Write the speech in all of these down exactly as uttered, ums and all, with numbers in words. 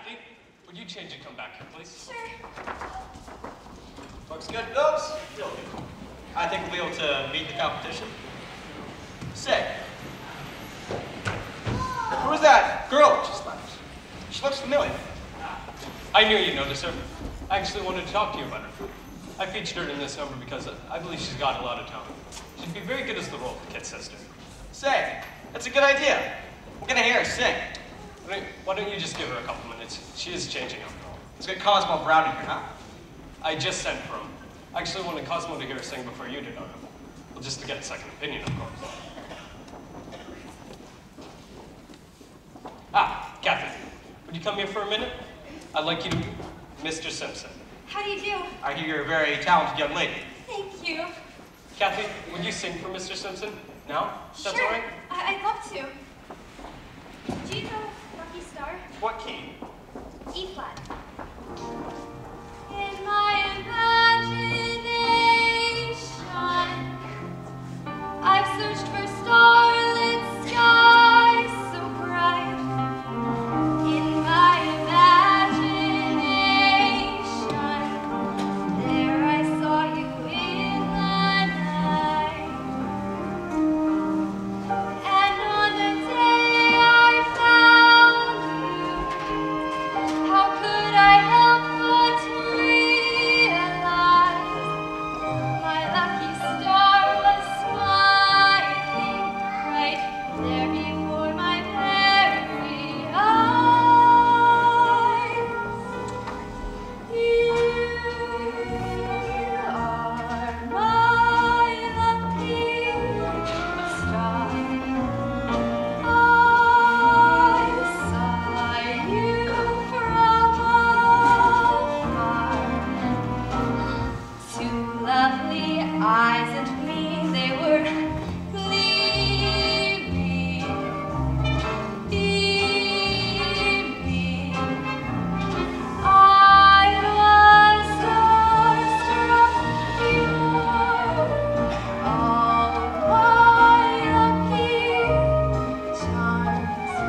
Kathy, would you change and come back here, please? Sure. Looks good, folks. Real good. I think we'll be able to beat the competition. Say, who is that girl that just left? She looks familiar. I knew you'd notice her. I actually wanted to talk to you about her. I featured her in this number because I believe she's got a lot of talent. She'd be very good as the role of the kid sister. Say, that's a good idea. We're gonna hear her sing. Why don't, why don't you just give her a couple minutes? She is changing up. Let's get Cosmo Brown in here, huh? I just sent for him. I actually wanted Cosmo to hear her sing before you did, Otto. Well, just to get a second opinion, of course. Ah, Kathy, would you come here for a minute? I'd like you to meet Mister Simpson. How do you do? I hear you're a very talented young lady. Thank you. Kathy, would you sing for Mister Simpson? Now? That's sure. all right? I I'd love to. Do you know Lucky Star? What key? E flat. In my imagination, I've searched for starlit skies so bright. In my imagination, there I saw you in the night. And on the day I found you, how could I help but realize my lucky star was smiling right there before my very eyes. You are my lucky star. I saw you from afar. Two lovely eyes at me, they were gleaming, beaming. I was starstruck. You're all my lucky charms.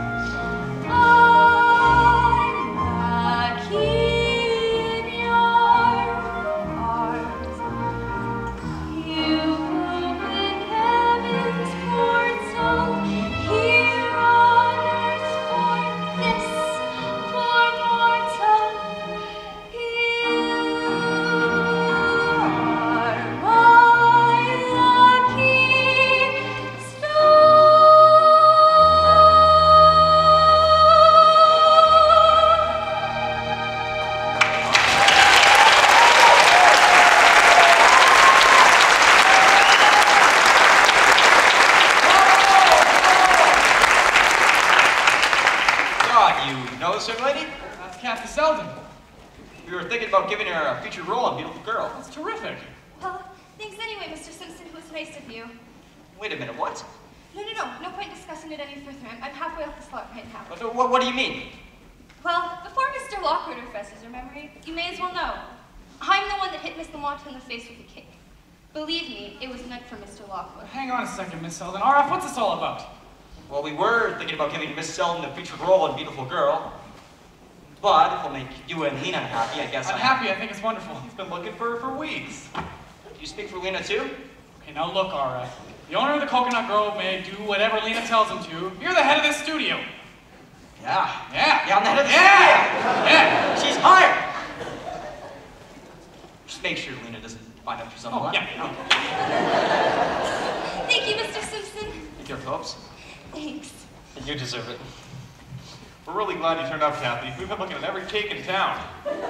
I'm lucky in your arms. You opened heaven's portal here on earth for this poor mortal. You are my lucky star. God, you know this young lady? That's Kathy Selden. We were thinking about giving her a featured role on Beautiful Girl. That's terrific. Well, thanks anyway, Mister Simpson. It was nice of you. Wait a minute, what? No, no, no. No point discussing it any further. I'm, I'm halfway off the slot right now. What, what, what do you mean? Well, before Mister Lockwood refreshes your memory, you may as well know. I'm the one that hit Miss Lamont in the face with the cake. Believe me, it was meant for Mister Lockwood. Hang on a second, Miss Selden. R F, what's this all about? Well, we were thinking about giving Miss Selden a featured role on Beautiful Girl. But if we'll make you and Lena happy, I guess I'm I- happy. I think it's wonderful. He's been looking for her for weeks. Do you speak for Lena too? Okay, now look, R F. The owner of the Coconut Grove may do whatever Lena tells him to. You're the head of this studio. Yeah. Yeah. Yeah, I'm the head of the Yeah. studio. Yeah. She's hired. Just make sure Lena doesn't find out she's on the Oh, line. yeah. Thank you, Mister Simpson. Take care, folks. Thanks. You deserve it. We're really glad you turned up, Kathy. We've been looking at every cake in town.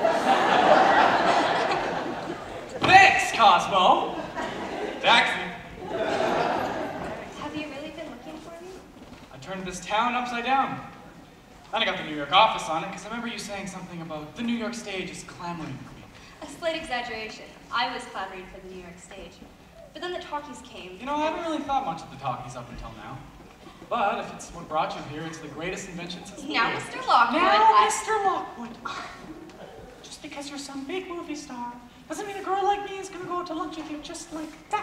Thanks, Cosmo. Taxi. Have you really been looking for me? I turned this town upside down. Then I got the New York office on it because I remember you saying something about the New York stage is clamoring for me. A slight exaggeration. I was clamoring for the New York stage. But then the talkies came. You know, I haven't really thought much of the talkies up until now. But if it's what brought you here, it's the greatest invention since the Now, war. Mister Lockwood, Now, I- Mister Lockwood. Just because you're some big movie star doesn't mean a girl like me is gonna go out to lunch with you just like that.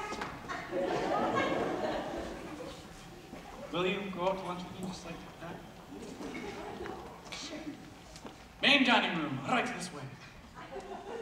Will you go out to lunch with me just like that? Sure. Me? main dining room, right this way.